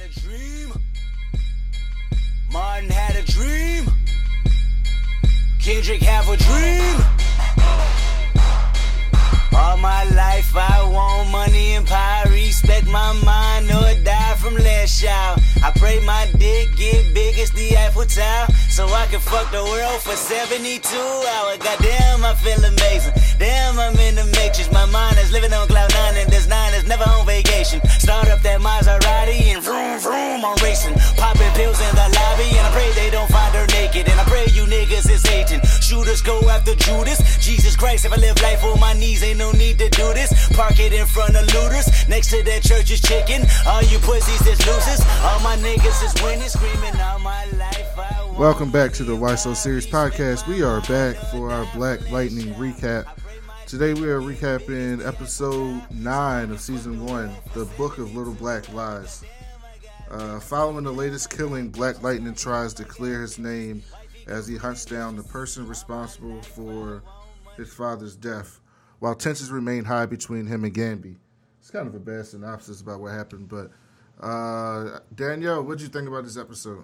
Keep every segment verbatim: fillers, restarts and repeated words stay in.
a dream. Martin had a dream. Kendrick have a dream. All my life I want money and power. Respect my mind or die from less shout. I pray my dick get big as the Eiffel Tower, so I can fuck the world for seventy-two hours. Goddamn, I feel amazing. Damn, I'm in the matrix. My mind is living on cloud nine, and this nine is never on vacation. Start up that Maserati and vroom vroom, I'm racing. Popping pills in the lobby, and I pray they don't find her naked. And I pray you niggas is hating. Shooters go after Judas. Jesus Christ, if I live life on my knees, ain't no need to do this. Park it in front of looters. Next to that church is chicken. All you pussies is losers. All my niggas is winning, screaming all my life. I want. Welcome back to the Why So Serious podcast. We are back for our Black Lightning recap. Today we are recapping episode nine of season one, The Book of Little Black Lies. Uh, following the latest killing, Black Lightning tries to clear his name as he hunts down the person responsible for his father's death, while tensions remain high between him and Gambi. It's kind of a bad synopsis about what happened, but uh, Danielle, what did you think about this episode?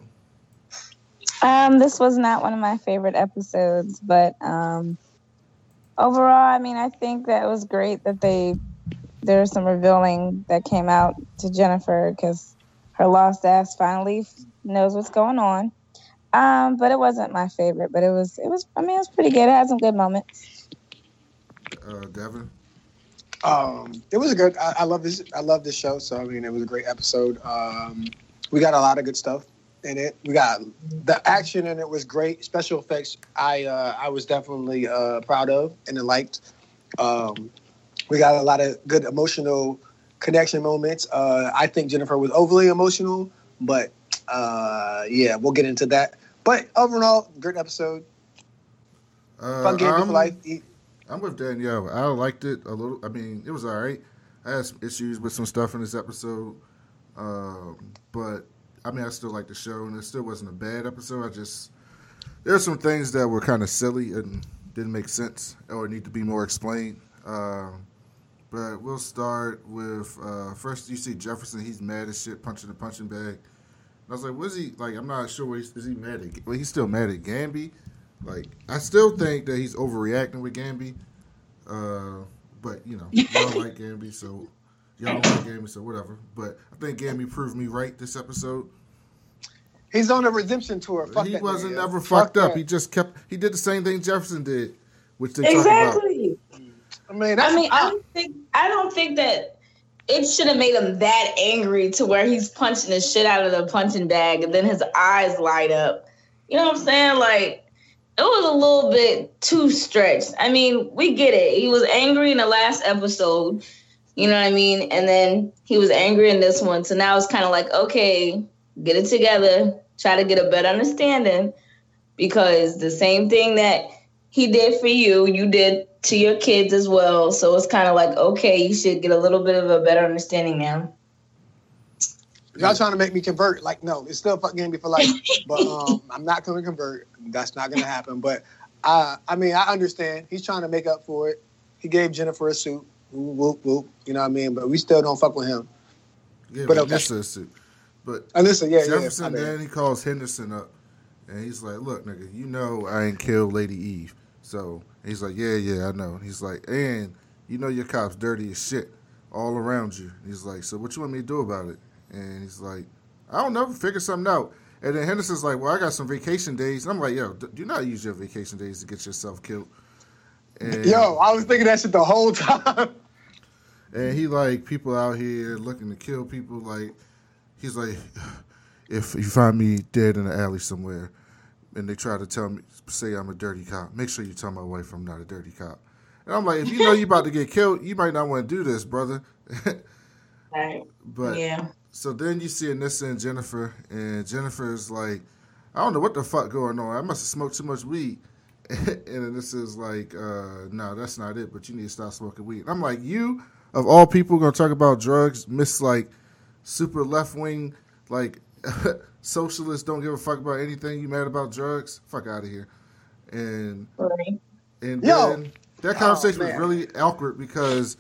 Um, this was not one of my favorite episodes, but um, overall, I mean, I think that it was great that they there was some revealing that came out to Jennifer because her lost ass finally knows what's going on. Um, but it wasn't my favorite, but it was it was I mean it was pretty good. It had some good moments. Uh, Devin? Um, it was a good. I, I love this. I love this show. So I mean, it was a great episode. Um, we got a lot of good stuff in it. We got the action in it was great. Special effects, I uh, I was definitely uh, proud of and liked. Um, we got a lot of good emotional connection moments. Uh, I think Jennifer was overly emotional, but uh, yeah, we'll get into that. But overall, great episode. Uh, Fun game for life. I'm with Danielle. I liked it a little. I mean, it was all right. I had some issues with some stuff in this episode. Um, but, I mean, I still like the show, and it still wasn't a bad episode. I just, there are some things that were kind of silly and didn't make sense or need to be more explained. Um, but we'll start with, uh, first you see Jefferson. He's mad as shit, punching the punching bag. I was like, what is he, like, I'm not sure what he's, is he mad at, well, he's still mad at Gambi. Like, I still think that he's overreacting with Gambi, uh, but, you know, y'all like Gambi, so, y'all don't like Gambi, so whatever. But I think Gambi proved me right this episode. He's on a redemption tour. Fuck he that wasn't nigga. never Fuck fucked up. that. He just kept, he did the same thing Jefferson did, which they talk Exactly. about. I mean, that's, I mean, I don't think I don't think that it should have made him that angry to where he's punching the shit out of the punching bag and then his eyes light up. You know what I'm saying? Like, it was a little bit too stretched. I mean, we get it. He was angry in the last episode, you know what I mean? And then he was angry in this one. So now it's kind of like, okay, get it together. Try to get a better understanding, because the same thing that he did for you, you did to your kids as well. So it's kind of like, okay, you should get a little bit of a better understanding now. y'all trying to make me convert. Like, no, it's still fucking Gambi for life. But um, I'm not going to convert. That's not going to happen. But, uh, I mean, I understand. He's trying to make up for it. He gave Jennifer a suit. Whoop, whoop, whoop. You know what I mean? But we still don't fuck with him. Yeah, but but okay. Anissa a suit. But Anissa, yeah, Jefferson, yeah. then he calls Henderson up, and he's like, look, nigga, you know I ain't killed Lady Eve. So he's like, yeah, yeah, I know. He's like, and you know your cops dirty as shit all around you. He's like, so what you want me to do about it? And he's like, I don't know, figure something out. And then Henderson's like, well, I got some vacation days. And I'm like, yo, do not use your vacation days to get yourself killed. And, Yo, I was thinking that shit the whole time. And he like, people out here looking to kill people. Like, he's like, if you find me dead in the alley somewhere and they try to tell me, say I'm a dirty cop, make sure you tell my wife I'm not a dirty cop. And I'm like, if you know you about to get killed, you might not want to do this, brother. Right. But yeah. So then you see Anissa and Jennifer, and Jennifer's like, I don't know what the fuck going on. I must have smoked too much weed. And Anissa's like, uh, no, that's not it, but you need to stop smoking weed. And I'm like, you, of all people, going to talk about drugs, miss like super left-wing, like socialists don't give a fuck about anything. You mad about drugs? Fuck out of here. And, Right. and Yo. then that conversation Oh, was man. really awkward because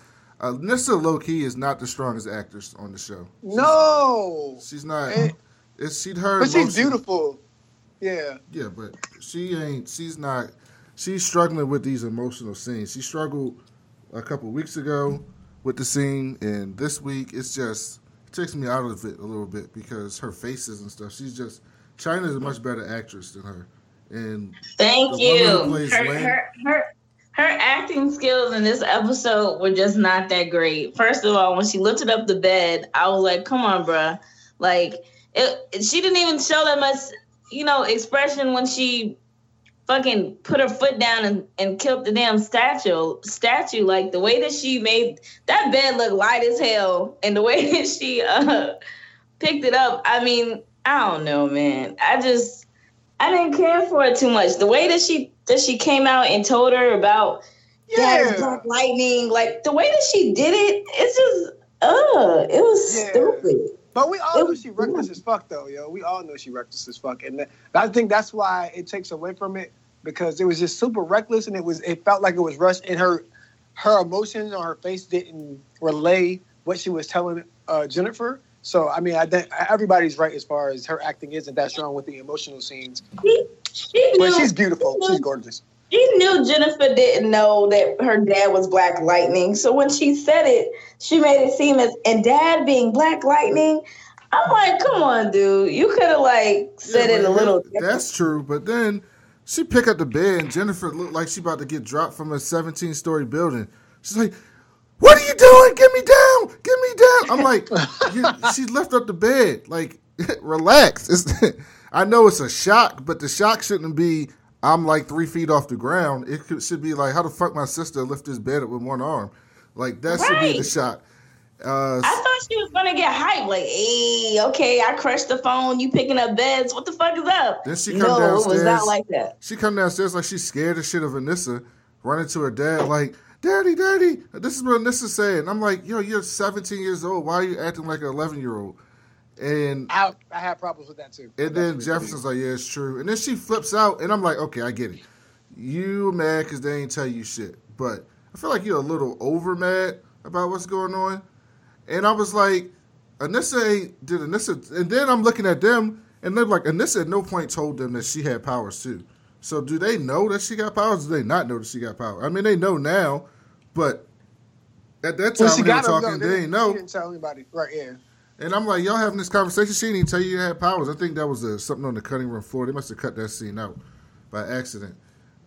Anissa low key is not the strongest actress on the show. She's, no, she's not. And, it's she her, but emotion. She's beautiful. Yeah, yeah, but she ain't. She's not. She's struggling with these emotional scenes. She struggled a couple weeks ago with the scene, and this week it's just it takes me out of it a little bit because her faces and stuff. She's just China is a much better actress than her. And thank you. Her, her, her, her acting skills in this episode were just not that great. First of all, when she lifted up the bed, I was like, come on, bruh. Like, it, she didn't even show that much, you know, expression when she fucking put her foot down and, and killed the damn statue. Statue, like, the way that she made that bed look light as hell, and the way that she uh, picked it up, I mean, I don't know, man. I just, I didn't care for it too much. The way that she that she came out and told her about yeah. Dad's Black Lightning, like the way that she did it, it's just, uh, it was yeah. stupid. But we all it know was, she reckless yeah. as fuck, though, yo. We all know she reckless as fuck, and I think that's why it takes away from it because it was just super reckless, and it was it felt like it was rushed, and her her emotions on her face didn't relay what she was telling uh, Jennifer. So, I mean, I think everybody's right as far as her acting isn't that strong with the emotional scenes. She, she knew, but she's beautiful. She knew, she's gorgeous. She knew Jennifer didn't know that her dad was Black Lightning. So when she said it, she made it seem as, and Dad being Black Lightning, I'm like, come on, dude. You could have, like, said yeah, it a little different. That's true. But then she picked up the bed, and Jennifer looked like she about to get dropped from a seventeen-story building. She's like, what are you doing? Get me down! Get me down! I'm like, you, she lifted up the bed. Like, relax. It's, I know it's a shock, but the shock shouldn't be, I'm like three feet off the ground. It could, should be like, how the fuck my sister lift this bed up with one arm? Like, that right. should be the shock. Uh, I thought she was going to get hyped. Like, hey, okay, I crushed the phone. You picking up beds. What the fuck is up? Then she come no, downstairs. it was not like that. She come downstairs like she's scared as shit of Anissa, running to her dad like, Daddy, Daddy, this is what Anissa said. And I'm like, yo, you're seventeen years old. Why are you acting like an eleven-year-old? And I, I have problems with that, too. And then Jefferson's like, yeah, it's true. And then she flips out, and I'm like, okay, I get it. You mad because they ain't tell you shit. But I feel like you're a little over mad about what's going on. And I was like, Anissa ain't, did Anissa, and then I'm looking at them, and they're like, Anissa at no point told them that she had powers, too. So do they know that she got powers, or do they not know that she got powers? I mean, they know now. But at that time, well, when they were talking, they, they didn't know. She didn't tell anybody. Right, yeah. And I'm like, y'all having this conversation, she didn't even tell you you had powers. I think that was a, something on the cutting room floor. They must have cut that scene out by accident.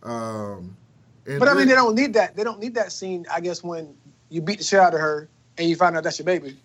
Um, but, then, I mean, they don't need that. They don't need that scene, I guess, when you beat the shit out of her and you find out that's your baby.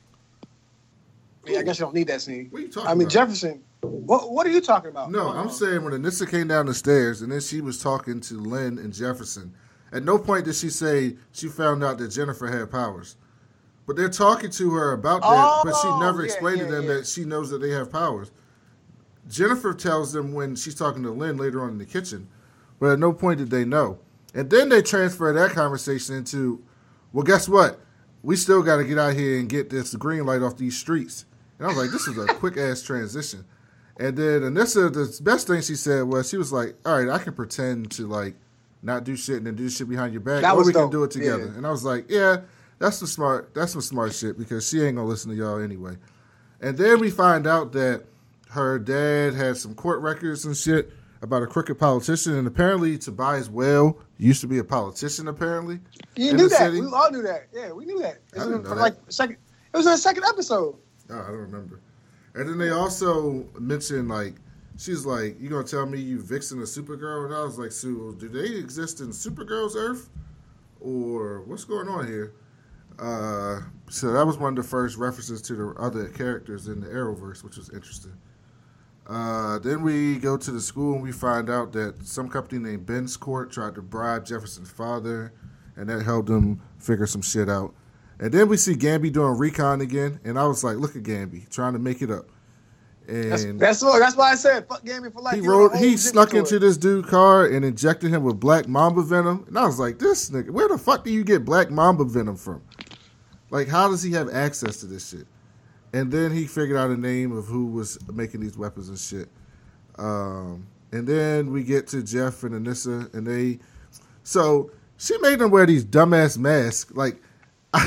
I, mean, I guess you don't need that scene. What are you talking I mean, about? Jefferson, what, what are you talking about? No, I'm saying when Anissa came down the stairs and then she was talking to Lynn and Jefferson, at no point did she say she found out that Jennifer had powers. But they're talking to her about that, oh, but she never yeah, explained yeah, to them yeah. that she knows that they have powers. Jennifer tells them when she's talking to Lynn later on in the kitchen, but at no point did they know. And then they transfer that conversation into, well, guess what? We still got to get out here and get this green light off these streets. And I was like, this is a quick-ass transition. And then Anissa, the best thing she said was, she was like, all right, I can pretend to, like, not do shit and then do shit behind your back, that or we dope. can do it together. Yeah. And I was like, yeah, that's some smart that's some smart shit because she ain't gonna listen to y'all anyway. And then we find out that her dad had some court records and shit about a crooked politician, and apparently Tobias Whale used to be a politician, apparently. You knew that. City. We all knew that. Yeah, we knew that. It was, in, know like, that. Second, it was in the second episode. Oh, I don't remember. And then they also mentioned, like, she's like, you gonna tell me you Vixen a Supergirl? And I was like, Sue, do they exist in Supergirl's Earth? Or what's going on here? Uh, so that was one of the first references to the other characters in the Arrowverse, which was interesting. Uh, then we go to the school and we find out that some company named Ben's Court tried to bribe Jefferson's father, and that helped them figure some shit out. And then we see Gambi doing recon again, and I was like, look at Gambi, trying to make it up. And that's that's, what, that's why I said fuck Gambi for life. He rode, he snuck into this dude's car and injected him with black mamba venom, and I was like, this nigga, where the fuck do you get black mamba venom from? Like, how does he have access to this shit? And then he figured out a name of who was making these weapons and shit. Um, and then we get to Jeff and Anissa, and they, so she made them wear these dumbass masks. Like, I,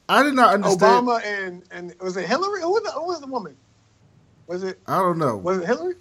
I did not understand. Obama and and was it Hillary? Who was the, who was the woman? Was it? I don't know. Was it Hillary?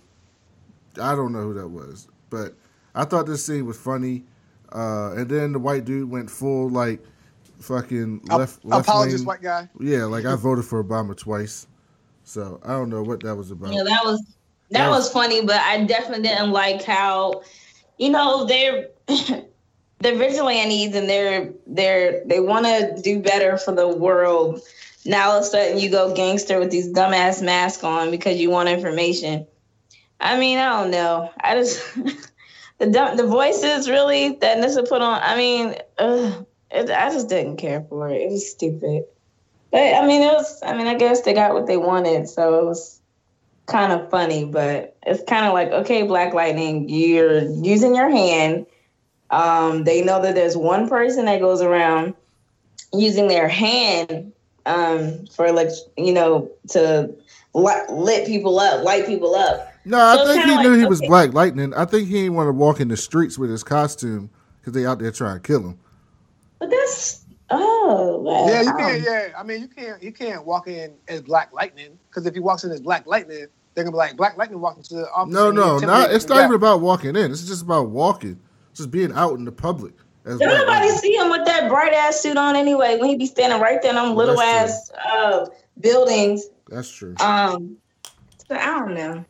I don't know who that was, but I thought this scene was funny. Uh, and then the white dude went full like fucking left left apologist lane. White guy. Yeah, like I voted for Obama twice, so I don't know what that was about. Yeah, that was that, that was, was funny, but I definitely didn't like how, you know, they're they're vigilantes and they're they're they want to do better for the world. Now all of a sudden you go gangster with these dumbass masks on because you want information. I mean, I don't know. I just the the voices really that Anissa put on. I mean, ugh, it, I just didn't care for it. It was stupid. But I mean, it was. I mean, I guess they got what they wanted, so it was kind of funny. But it's kind of like, okay, Black Lightning, you're using your hand. Um, they know that there's one person that goes around using their hand um, for, like, you know, to light, lit people up, light people up. No, I so think he like, knew he okay. was Black Lightning. I think he didn't want to walk in the streets with his costume because they out there trying to kill him. But that's oh well, yeah, you can't. Yeah, I mean, you can't. You can't walk in as Black Lightning because if he walks in as Black Lightning, they're gonna be like Black Lightning walking to the office. No, no, not. It's not even about walking in. It's just about walking, just being out in the public. Did nobody see him with that bright ass suit on anyway? When he be standing right there in them little ass uh, buildings. That's true. Um, so I don't know.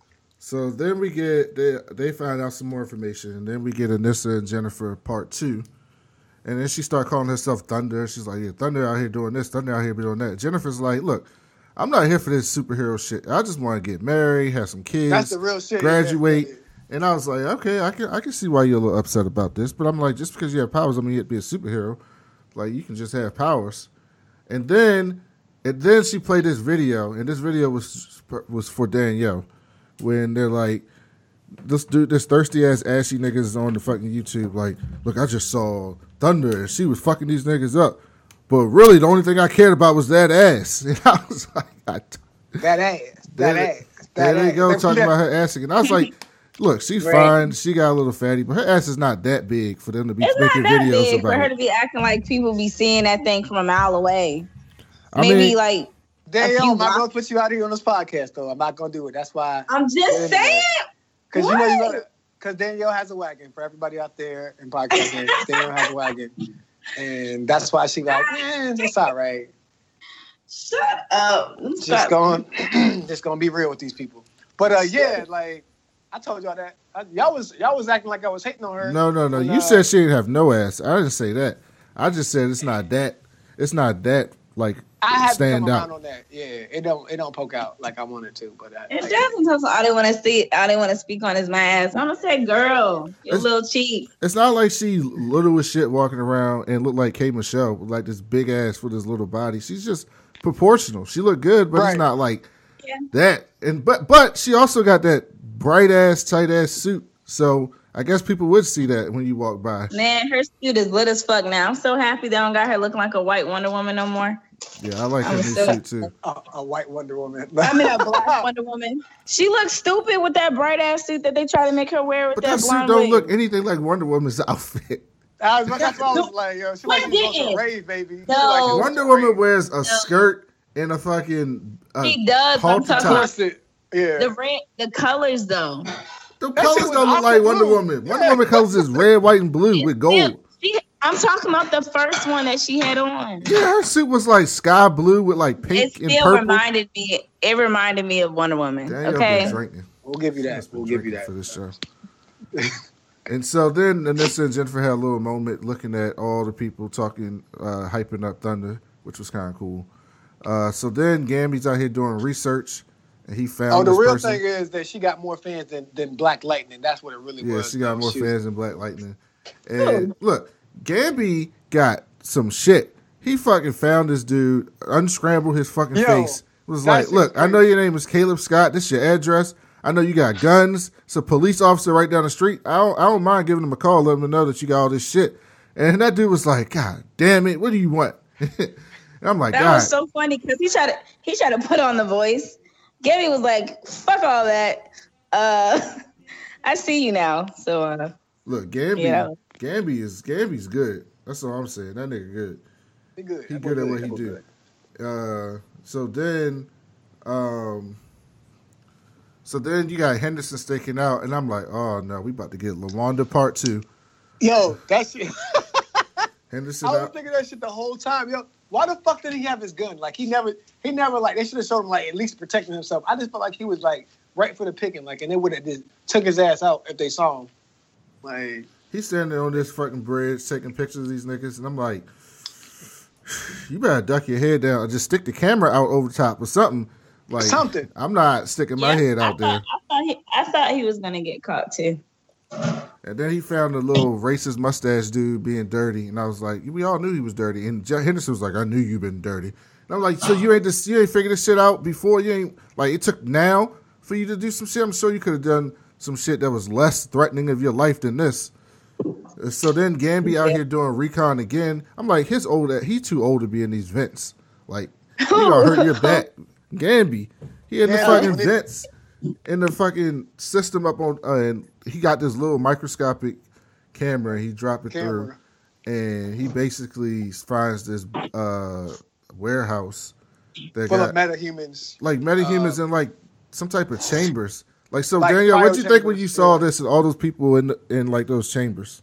So then we get they they find out some more information, and then we get Anissa and Jennifer part two, and then she start calling herself Thunder. She's like, "Yeah, Thunder out here doing this, Thunder out here doing that." Jennifer's like, "Look, I'm not here for this superhero shit. I just want to get married, have some kids, that's the real shit, graduate." yeah. And I was like, "Okay, I can I can see why you're a little upset about this," but I'm like, just because you have powers, I mean, you have to be a superhero. Like, you can just have powers. And then and then she played this video, and this video was was for Danielle. When they're like, this dude, this thirsty ass ashy niggas on the fucking YouTube, like, look, I just saw Thunder and she was fucking these niggas up, but really the only thing I cared about was that ass. And I was like, I, that ass, that there, ass. That there they go ass. talking about her ass again. I was like, look, she's right. fine. She got a little fatty, but her ass is not that big for them to be it's making not that videos big about for her it. to be acting like people be seeing that thing from a mile away. I Maybe mean, like. Danielle, I'm not gonna put you out here on this podcast, though. I'm not gonna do it. That's why I'm just saying. Because you know you gotta. Because Danielle has a wagon for everybody out there in podcasting. Danielle has a wagon, and that's why she like, eh, it's all right. Shut up. Just Shut going, just gonna be real with these people. But uh, yeah, like I told y'all that I, y'all was y'all was acting like I was hating on her. No, no, no. And, you uh, said she didn't have no ass. I didn't say that. I just said it's not that. It's not that like. I have stand to come out around on that. Yeah, it don't it don't poke out like I wanted to, but I, If like, Jasmine tells I didn't want to see, I didn't want to speak on his my ass. I'm gonna say, girl, you're a It's- little cheap. It's not like she little as shit walking around and look like K. Michelle with like this big ass with this little body. She's just proportional. She look good, but Right. it's not like Yeah. that. And but but she also got that bright ass, tight ass suit. So I guess people would see that when you walk by. Man, her suit is lit as fuck now. I'm so happy they don't got her looking like a white Wonder Woman no more. Yeah, I like her I'm new still- suit too. a, a white Wonder Woman. I mean, a black Wonder Woman. She looks stupid with that bright ass suit that they try to make her wear with But that that suit blonde don't wig. look anything like Wonder Woman's outfit. I was, that's what I was like, yo, she like What she's supposed to didn't? rave, baby. She No. like she's Wonder supposed to Woman rave. wears a skirt and a fucking uh, She does. I'm halter talking top. about Corset. Yeah. the red, the colors though. The That colors shit was don't look aqua like Wonder blue. Woman. Wonder Yeah. Woman colors is red, white, and blue with gold. Yeah, she, I'm talking about the first one that she had on. Yeah, her suit was like sky blue with like It pink and still purple. reminded me. It reminded me of Wonder Woman. Danielle Okay. been drinking. We'll give you She that. must been We'll give you drinking that. for this show. And so then Anissa and Jennifer had a little moment looking at all the people talking, uh, hyping up Thunder, which was kind of cool. Uh, so then Gambi's out here doing research, and he found Oh, the this real person. thing is that she got more fans than, than Black Lightning. That's what it really Yeah, was. she got though. more She was- fans than Black Lightning. And look, Gambi got some shit. He fucking found this dude, unscrambled his fucking Yo, face. Was that like, shit look, was I know your name is Caleb Scott. This your address. I know you got guns. It's a police officer right down the street. I don't, I don't mind giving him a call, letting him know that you got all this shit. And that dude was like, God damn it, what do you want? And I'm like, That God. was so funny because he tried to he tried to put on the voice. Gabby was like, "Fuck all that. Uh, I see you now." So uh, Look, Gambi, Yeah. Gambi is Gambi's good. That's all I'm saying. That nigga good. He good. He That boy good at what That he boy do. good. Uh, so then, um, so then you got Henderson staking out, and I'm like, oh no, we about to get LaWanda part two. Yo, that shit. Henderson I was out. thinking that shit the whole time. Yo, why the fuck did he have his gun? Like he never, he never like they should have showed him like at least protecting himself. I just felt like he was like right for the picking, like, and they would have just took his ass out if they saw him. Like He's standing on this fucking bridge taking pictures of these niggas, and I'm like, you better duck your head down or just stick the camera out over the top or something. Like something. I'm not sticking my Yeah, head I out thought, there. I thought, he, I thought he was gonna get caught too. And then he found a little racist mustache dude being dirty, and I was like, we all knew he was dirty. And Henderson was like, I knew you been dirty. And I'm like, so you ain't just, you ain't figured this shit out before? You ain't like it took now for you to do some shit? I'm sure you could have done some shit that was less threatening of your life than this. So then Gambi out here doing recon again. I'm like, his old, he too old to be in these vents. Like, you gonna hurt your back. Gambi, he in the Yeah, fucking when it- vents, in the fucking system up on, uh, and he got this little microscopic camera. He dropped it Camera. through, and he basically finds this uh, warehouse that Full got of metahumans. like metahumans Uh, in like some type of chambers. Like, so Like Danielle, what'd you think when biochambers, you saw yeah. this and all those people in in like those chambers?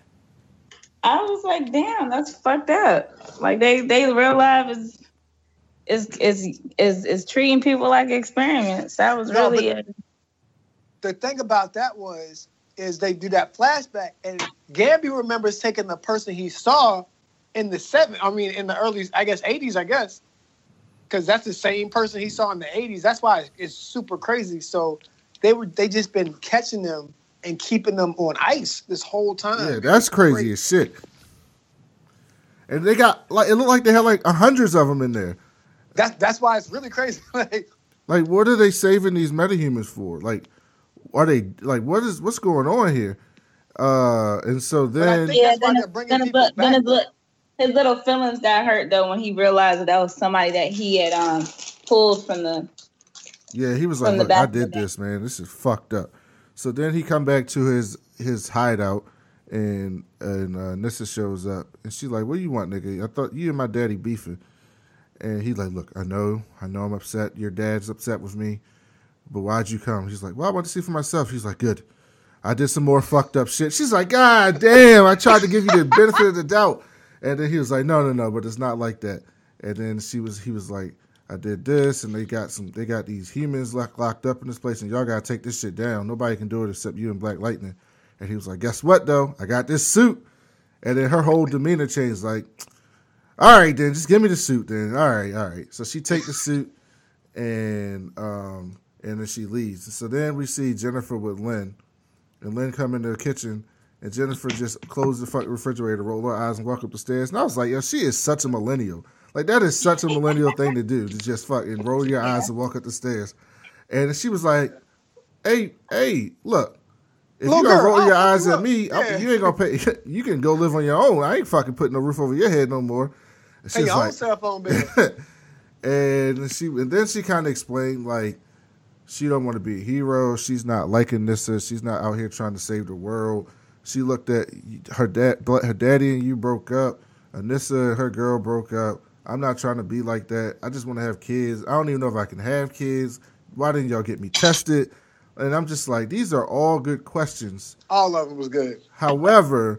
I was like, damn, that's fucked up. Like they, they real life is, is, is, is, is treating people like experiments. That was No, really. but- a, The thing about that was, is they do that flashback, and Gambi remembers taking the person he saw in the seven. I mean, in the early, I guess, eighties. I guess, because that's the same person he saw in the eighties. That's why it's super crazy. So they were, they just been catching them and keeping them on ice this whole time. Yeah, that's crazy as shit. And they got like it looked like they had like hundreds of them in there. That's that's why it's really crazy. Like, Like, what are they saving these metahumans for? Like, are they like what is what's going on here? Uh, and so But I then think- yeah, that's why then, they're his, bringing then, his, people look- then back. his, look- his little feelings got hurt though when he realized that that was somebody that he had um pulled from the. yeah, he was From like, the "Look, back I of the did van. this, man. This is fucked up." So then he come back to his his hideout, and and uh, Anissa shows up, and she's like, "What do you want, nigga? I thought you and my daddy beefing." And he's like, "Look, I know, I know, I'm upset. Your dad's upset with me, but why'd you come?" He's like, "Well, I want to see for myself." He's like, "Good. I did some more fucked up shit." She's like, "God damn, I tried to give you the benefit of the doubt." And then he was like, "No, no, no, but it's not like that." And then she was, he was like, "I did this, and they got some, they got these humans locked, locked up in this place, and y'all gotta take this shit down. Nobody can do it except you and Black Lightning." And he was like, "Guess what, though? I got this suit." And then her whole demeanor changed, like, "All right, then, just give me the suit, then. All right, all right." So she take the suit, and um, and then she leaves. So then we see Jennifer with Lynn, and Lynn come into the kitchen, and Jennifer just closed the fucking refrigerator, roll her eyes, and walk up the stairs. And I was like, yo, she is such a millennial. Like, that is such a millennial thing to do, to just fucking roll your eyes and walk up the stairs. And she was like, hey, hey, look, if Little you gonna girl, roll I'll your fuck eyes you at up. me, I'm- Yeah. you ain't gonna pay. You can go live on your own. I ain't fucking putting no roof over your head no more. And hey, she's your own like, cell phone bill. and she, and then she kind of explained like she don't want to be a hero. She's not like Anissa. She's not out here trying to save the world. She looked at her dad, her daddy, and you broke up. Anissa and her girl broke up. I'm not trying to be like that. I just want to have kids. I don't even know if I can have kids. Why didn't y'all get me tested? And I'm just like, these are all good questions. All of them was good. However,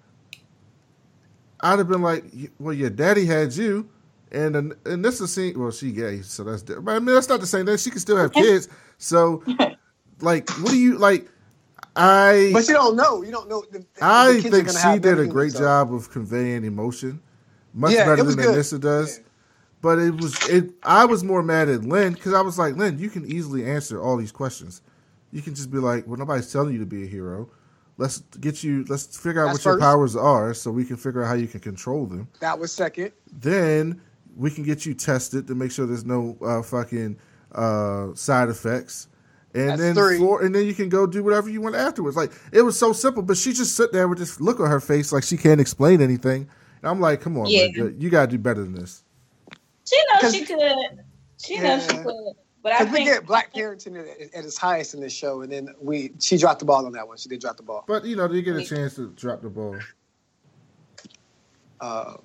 I'd have been like, well, your daddy had you, and and this is scene. Well, she gay, so that's different. But I mean, that's not the same thing. She can still have kids. So, like, what do you like? I But you don't know. You don't know. The, the I kids are think gonna she have did a everything, great so- job of conveying emotion, much Yeah, better it was than good. Anissa does. Yeah. But it was it. I was more mad at Lynn because I was like, Lynn, you can easily answer all these questions. You can just be like, well, nobody's telling you to be a hero. Let's get you. Let's figure out That's what your first. powers are, so we can figure out how you can control them. That was second. Then we can get you tested to make sure there's no uh, fucking uh, side effects. And That's then three. four, and then you can go do whatever you want afterwards. Like, it was so simple, but she just sit there with this look on her face like she can't explain anything. And I'm like, come on, Yeah. man, you gotta do better than this. She knows 'Cause- she could. She knows she Yeah. could. But I Because we think get black parenting at, at its highest in this show, and then we she dropped the ball on that one. She did drop the ball. But you know, they get a chance to drop the ball. Uh,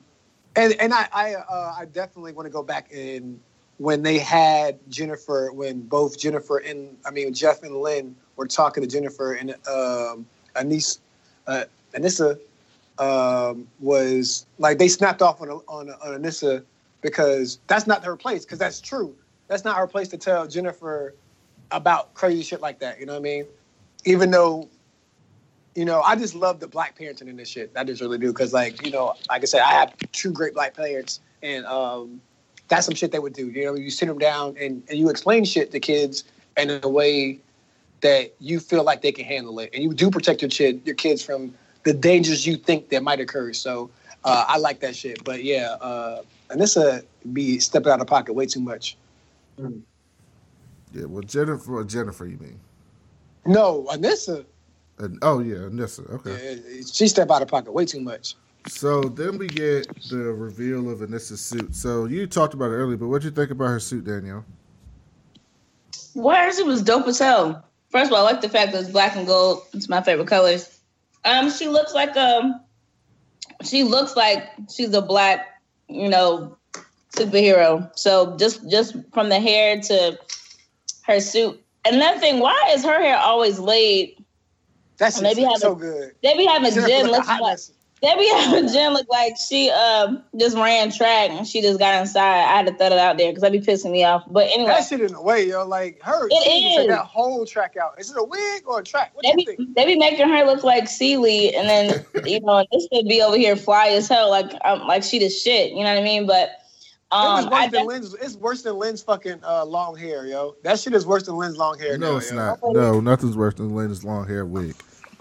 And and I I, uh, I definitely want to go back and when they had Jennifer, when both Jennifer and I mean Jeff and Lynn were talking to Jennifer and um, Anissa, uh, Anissa um, was like they snapped off on on, on Anissa because that's not her place. Because that's true. That's not her place to tell Jennifer about crazy shit like that. You know what I mean? Even though, you know, I just love the black parenting in this shit. I just really do. Because, like, you know, like I said, I have two great black parents. And um, that's some shit they would do. You know, you sit them down and, and you explain shit to kids in a way that you feel like they can handle it. And you do protect your, kid, your kids from the dangers you think that might occur. So uh, I like that shit. But, yeah, uh, Anissa be stepping out of pocket way too much. Mm. Yeah, well, Jennifer, Jennifer, you mean? No, Anissa. Uh, oh, yeah, Anissa. Okay. Yeah, she stepped out of pocket way too much. So then we get the reveal of Anissa's suit. So you talked about it earlier, but what did you think about her suit, Danielle? Well, she was dope as hell. First of all, I like the fact that it's black and gold. It's my favorite colors. Um, she looks like um, she looks like she's a black, you know, superhero. So just just from the hair to her suit. Another thing, why is her hair always laid? That's so having, good. They be having Jen look like they be having Jen look like she um just ran track and she just got inside. I had to throw it out there because that be pissing me off. But anyway, that shit in the way, yo. Like her, it she is. Take that whole track out. Is it a wig or a track? What they do you be, think? They be making her look like Celie, and then you know this should be over here fly as hell, like um, like she the shit. You know what I mean? But. Um, it was worse than Lynn's, it's worse than Lynn's fucking uh, long hair, yo. That shit is worse than Lynn's long hair. No, now, it's yo. not. No, nothing's worse than Lynn's long hair wig.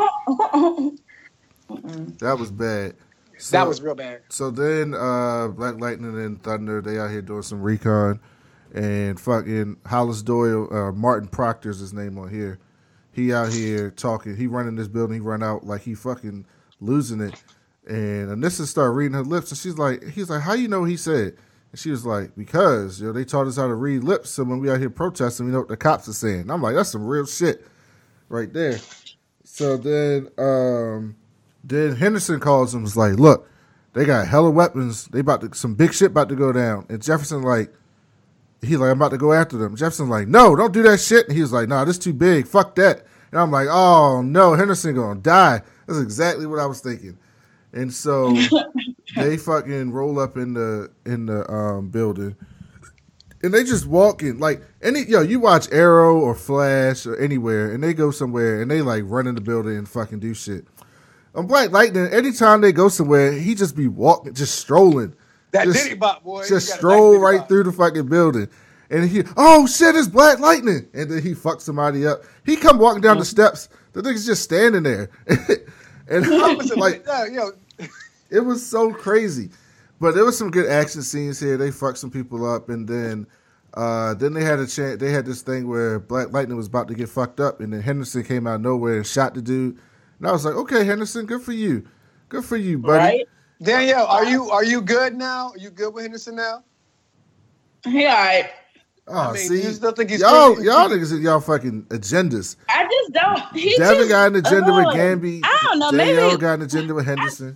That was bad. So, that was real bad. So then uh, Black Lightning and Thunder, they out here doing some recon. And fucking Hollis Doyle, uh, Martin Proctor's his name on here. He out here talking. He running this building. He run out like he fucking losing it. And Anissa started reading her lips. And she's like, he's like, how you know what he said? And she was like, because, you know, they taught us how to read lips, so when we out here protesting, we know what the cops are saying. And I'm like, that's some real shit right there. So then um, then Henderson calls him, was like, look, they got hella weapons. They about to, some big shit about to go down. And Jefferson like, he's like, I'm about to go after them. Jefferson like, no, don't do that shit. And he was like, nah, this too big. Fuck that. And I'm like, oh, no, Henderson gonna die. That's exactly what I was thinking. And so they fucking roll up in the in the um, building, and they just walk in like any yo. You watch Arrow or Flash or anywhere, and they go somewhere and they like run in the building and fucking do shit. On Black Lightning, anytime they go somewhere, he just be walking, just strolling. That just, Diddy Bop boy, just stroll right bop. through the fucking building, and he oh shit, it's Black Lightning, and then he fucks somebody up. He come walking down the steps, the nigga's just standing there. And like, yo, it was so crazy, but there was some good action scenes here. They fucked some people up, and then, uh, then they had a chance. They had this thing where Black Lightning was about to get fucked up, and then Henderson came out of nowhere and shot the dude. And I was like, okay, Henderson, good for you, good for you, buddy. Right? Danielle, are you are you good now? Are you good with Henderson now? He all right. Oh, I mean, see, you still think he's y'all, crazy? y'all niggas in y'all fucking agendas. I just don't. He Devin just, got an agenda uh, with Gambi. I don't know. Danielle Maybe got an agenda with Henderson.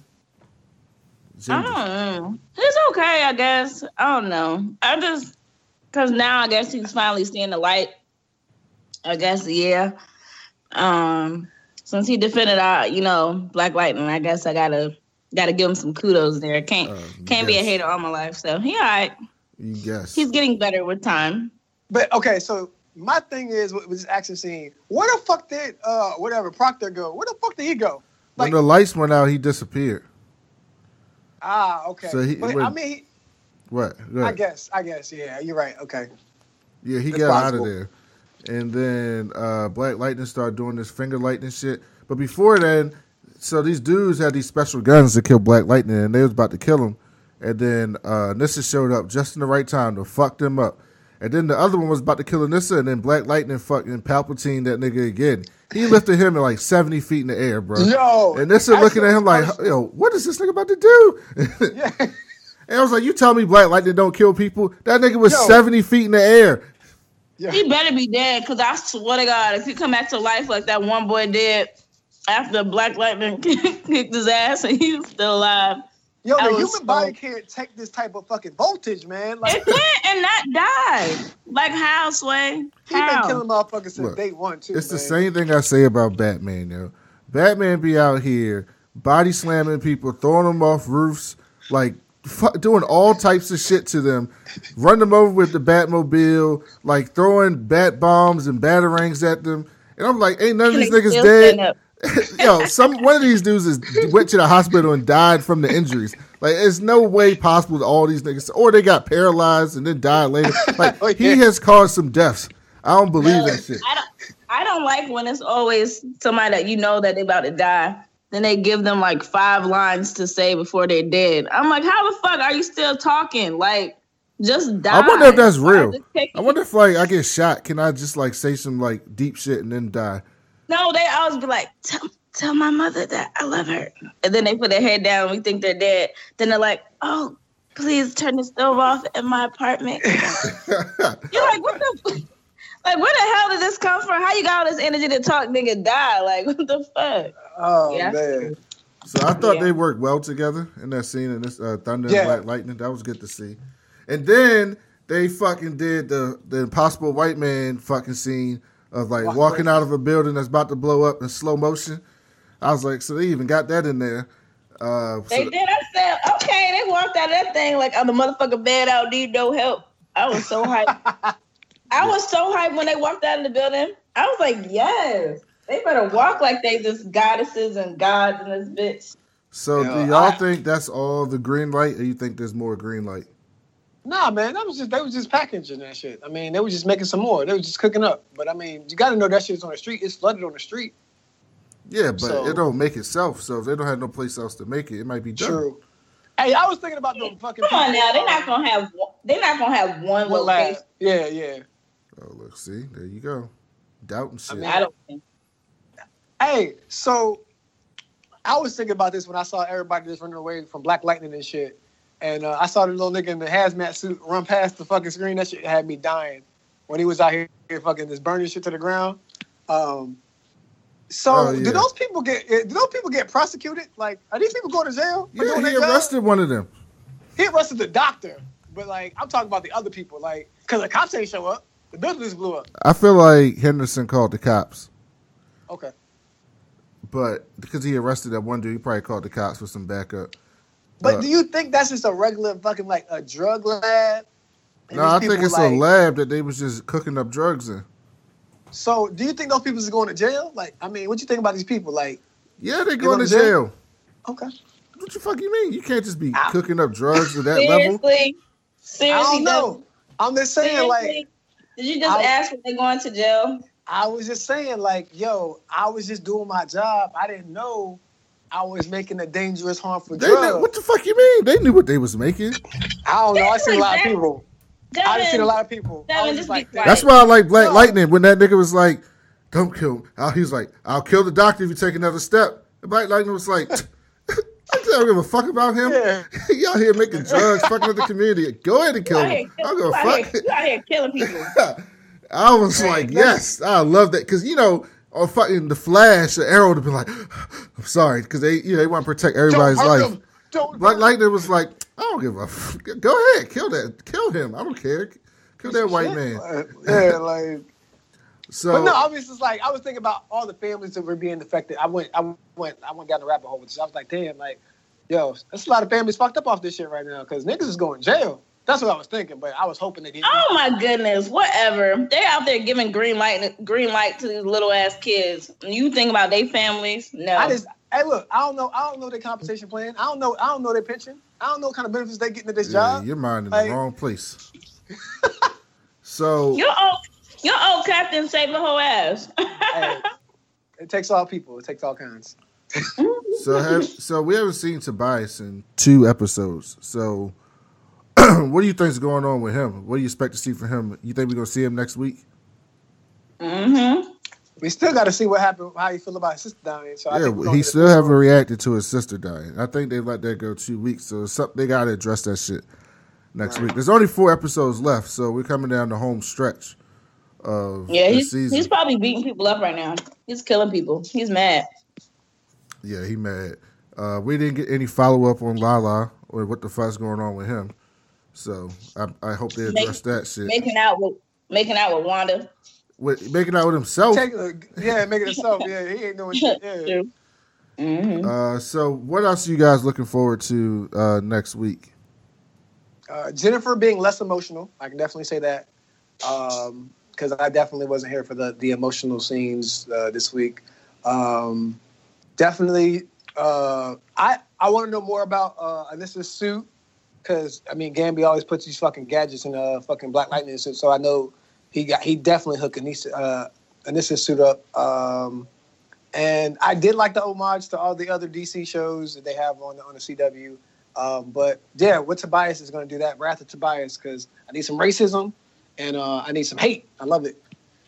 I don't know. It's okay, I guess. I don't know. I just because now I guess he's finally seeing the light. I guess yeah. Um, since he defended our, you know, Black Lightning, I guess I gotta gotta give him some kudos there. Can't uh, can't guess. be a hater all my life. So he all right. You guess. He's getting better with time. But okay, so my thing is with, with this action scene, where the fuck did uh whatever Proctor go? Where the fuck did he go? Like, when the lights went out, he disappeared. Ah, okay. So he, but, when, I mean, he, what? I guess, I guess, yeah, you're right. Okay. Yeah, he That's got possible. out of there, and then uh, Black Lightning started doing this finger lightning shit. But before then, so these dudes had these special guns to kill Black Lightning, and they was about to kill him. And then uh, Anissa showed up just in the right time to fuck them up. And then the other one was about to kill Anissa, and then Black Lightning fucking Palpatine that nigga again. He lifted him at like seventy feet in the air, bro. Yo, and Anissa looking at him like, yo, what is this nigga about to do? Yeah. And I was like, you tell me Black Lightning don't kill people? That nigga was yo. seventy feet in the air. Yeah. He better be dead, because I swear to God, if he come back to life like that one boy did after Black Lightning kicked his ass and he was still alive, Yo, I the was human so- body can't take this type of fucking voltage, man. Like, It can't and not die. Like how, Sway? he been How? killing motherfuckers since Look, day one, too, It's the man. same thing I say about Batman, yo. Batman be out here body slamming people, throwing them off roofs, like fu- doing all types of shit to them, run them over with the Batmobile, like throwing bat bombs and batarangs at them. And I'm like, ain't none of these They niggas still dead. stand up. Yo, some one of these dudes is went to the hospital and died from the injuries. Like, there's no way possible that all these niggas, or they got paralyzed and then died later. Like, Oh, he yeah. has caused some deaths. I don't believe that shit. I don't. I don't like when it's always somebody that you know that they about to die. Then they give them like five lines to say before they're dead. I'm like, how the fuck are you still talking? Like, just die. I wonder if that's Why real. is it taking- I wonder if like I get shot, can I just like say some like deep shit and then die? No, they always be like, tell, tell my mother that I love her. And then they put their head down and we think they're dead. Then they're like, oh, please turn the stove off in my apartment. You're like, what the like, where the hell did this come from? How you got all this energy to talk, nigga, die? Like, what the fuck? Oh, Yeah. man. So I thought Yeah. they worked well together in that scene in this uh, Thunder Yeah. and Black Lightning. That was good to see. And then they fucking did the the Impossible White Man fucking scene of like Walk walking away. out of a building that's about to blow up in slow motion. I was like, so they even got that in there. Uh, so They did. I said, okay, they walked out of that thing like I'm the motherfucking bed out, need no help. I was so hyped. I was so hyped when they walked out of the building. I was like, yes, they better walk like they just goddesses and gods in this bitch. So Yeah, do y'all I- think that's all the green light, or you think there's more green light? Nah, man, that was just they was just packaging that shit. I mean, they were just making some more. They was just cooking up. But I mean, you got to know that shit's on the street. It's flooded on the street. Yeah, but So- it don't make itself. So if they don't have no place else to make it, it might be done. True. Hey, I was thinking about the fucking. Come on people, now, they're not um, gonna have. one- They're not gonna have one one lab. location. Yeah, yeah. Oh, look, see, there you go, doubting shit. mean, I don't think. Hey, so I was thinking about this when I saw everybody just running away from Black Lightning and shit. And uh, I saw the little nigga in the hazmat suit run past the fucking screen. That shit had me dying when he was out here fucking just burning shit to the ground. Um, so Oh, yeah. do those people get do those people get prosecuted? Like, are these people going to jail? for Yeah, doing he their job? arrested one of them. He arrested the doctor. But like, I'm talking about the other people. Like, because the cops ain't show up. The building just blew up. I feel like Henderson called the cops, Okay. but because he arrested that one dude, he probably called the cops for some backup. But Uh, do you think that's just a regular fucking like a drug lab? And No, these I think people, it's like- a lab that they was just cooking up drugs in. So, do you think those people is going to jail? Like, I mean, what you think about these people? Like, Yeah, they going going to to jail? jail. okay, What the fuck you mean? You can't just be Ow. cooking up drugs at that level. Seriously, I seriously, don't know. I'm just saying, Seriously? like, Did you just I- ask when they going to jail? I was just saying, like, yo, I was just doing my job. I didn't know I was making a dangerous, harmful They drug. knew, what the fuck you mean? They knew what they was making. I don't know. I seen a lot of Devin, people. I Devin, just seen a lot of people. I Devin, was just just like, be quiet. That's why I like Black No. Lightning when that nigga was like, "Don't kill him." Uh, He was like, "I'll kill the doctor if you take another step." And Black Lightning was like, "I don't give a fuck about him. Yeah. He out here making drugs, fucking with the community. Go ahead and You kill out here him. I don't kill- give a you out here- fuck." you out here killing people. I was like, yes, I love that because you know, on fucking the Flash, the Arrow would have been like, "I'm sorry," because they, you know, they want to protect everybody's Don't hurt life. him. Don't Black hurt Lightning was like, "I don't give a fuck. Go ahead, kill that, kill him. I don't care. Kill that white him. man." Uh, yeah, like. So, But no, I was just like, I was thinking about all the families that were being affected. I went, I went, I went down the rabbit hole with this. I was like, damn, like, yo, there's a lot of families fucked up off this shit right now because niggas is going to jail. That's what I was thinking, but I was hoping they didn't. Oh my goodness, whatever. They're out there giving green light green light to these little ass kids. You think about their families? No. I just, hey, look, I don't know, I don't know their compensation plan. I don't know, I don't know their pension. I don't know what kind of benefits they getting at this yeah, job. your mind in Like- the wrong place. So, your old your old captain saved the whole ass. Hey, it takes all people. It takes all kinds. so have, so we haven't seen Tobias in two episodes. So, what do you think is going on with him? What do you expect to see from him? You think we're gonna see him next week? Mm-hmm. We still got to see what happened, how you feel about his sister dying. So I Yeah, think we're gonna he get a still feel. haven't reacted to his sister dying. I think they let that go two weeks, so it's something they got to address that shit next Right. week. There's only four episodes left, so we're coming down the home stretch of Yeah, the he's season. he's probably beating people up right now. He's killing people. He's mad. Yeah, he mad. Uh, we didn't get any follow up on Lala or what the fuck's going on with him. So I, I hope they address Make, that shit. Making out with making out with Wanda. With, making out with himself. Take, yeah, making himself. Yeah, he ain't doing shit. Yeah. Mm-hmm. Uh, so what else are you guys looking forward to uh, next week? Uh, Jennifer being less emotional. I can definitely say that. Um, because I definitely wasn't here for the, the emotional scenes uh, this week. Um, definitely, uh, I I want to know more about uh, Anissa's suit, because I mean Gambi always puts these fucking gadgets in a fucking Black Lightning suit, so I know he got he definitely hooked Anissa, uh, Anissa's suit up. Um, and I did like the homage to all the other D C shows that they have on the, on the C W. Um, but yeah, what Tobias is going to do that Wrath of Tobias, because I need some racism. And uh, I need some hate. I love it.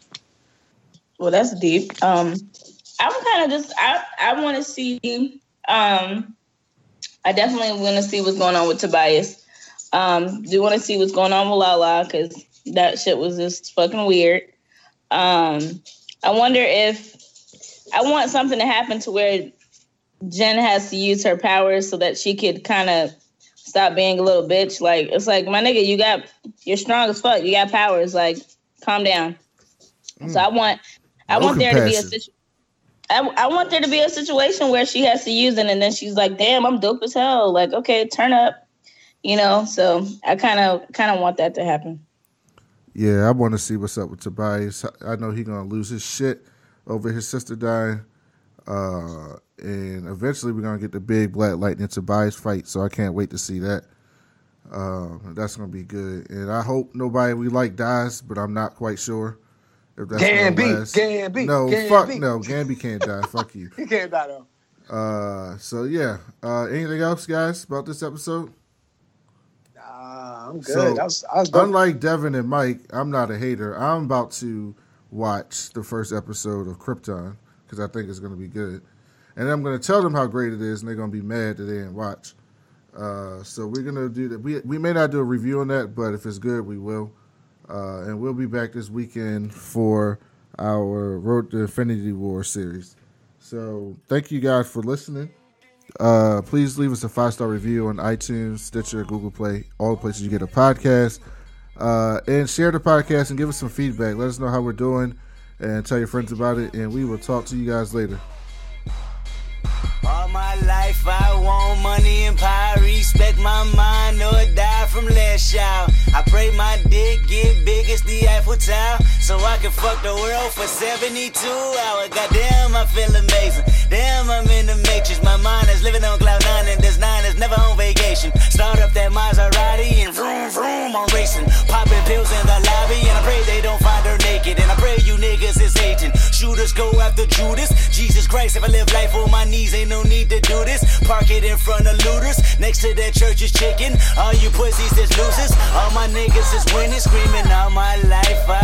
Well, that's deep. Um, I'm kind of just, I, I want to see, um, I definitely want to see what's going on with Tobias. Um, do want to see what's going on with Lala, because that shit was just fucking weird. Um, I wonder if, I want something to happen to where Jen has to use her powers so that she could kind of stop being a little bitch. Like, it's like, my nigga, you got, you're strong as fuck. You got powers. Like, calm down. Mm. So I want, I no want there compassion. to be a situation. I, I want there to be a situation where she has to use it, and then she's like, "Damn, I'm dope as hell." Like, okay, turn up, you know. So I kind of, kind of want that to happen. Yeah, I want to see what's up with Tobias. I know he's gonna lose his shit over his sister dying. Uh, and eventually we're going to get the big Black Lightning Tobias fight, so I can't wait to see that. Um, that's going to be good. And I hope nobody we like dies, but I'm not quite sure if that's Gambi, Gambi, No, Gambi. fuck no. Gambi can't die. Fuck you. He can't die, though. Uh, so, yeah. Uh, anything else, guys, about this episode? Nah, I'm good. So, that was, I was unlike Devin and Mike, I'm not a hater. I'm about to watch the first episode of Krypton, because I think it's going to be good. And I'm going to tell them how great it is, and they're going to be mad that they didn't watch. Uh, so we're going to do that. We, we may not do a review on that, but if it's good, we will. Uh, and we'll be back this weekend for our Road to Infinity War series. So thank you guys for listening. Uh, please leave us a five-star review on iTunes, Stitcher, Google Play, all the places you get a podcast. Uh, and share the podcast and give us some feedback. Let us know how we're doing and tell your friends about it. And we will talk to you guys later. All my life I want money and power, respect my mind or die from last child. I pray my dick get big as the Eiffel Tower, so I can fuck the world for seventy-two hours. Goddamn, I feel amazing. Damn, I'm in the matrix. My mind is living on cloud nine, and this nine is never on vacation. Start up that Maserati and vroom vroom, I'm racing. Popping pills in the lobby, and I pray they don't find her naked. And I pray you niggas is hating. Shooters go after Judas. Jesus Christ, if I live life on my knees, ain't no need to do this. Park it in front of looters. Next to that church is chicken. All you pussies is losers. All my niggas is winning, screaming all my life.